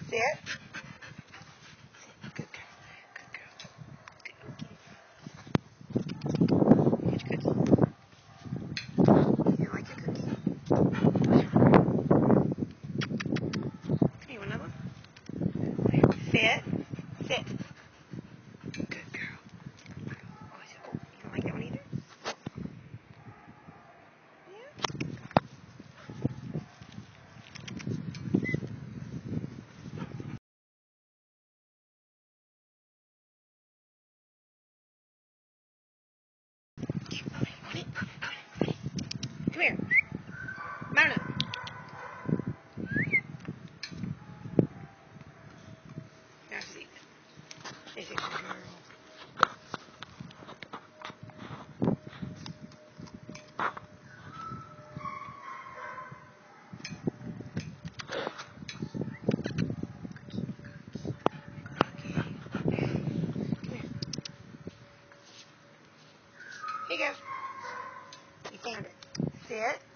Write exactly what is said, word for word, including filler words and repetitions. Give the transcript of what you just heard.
Sit. Good girl. Good girl. Good cookie. Here's your cookie. You like your cookie? Hey, you want another one? Sit. Sit. Good girl. Oh, you don't like that one either? Yeah. Come here. Mona. Now she's eating. There's a good girl. Here you go. You found it. Sit.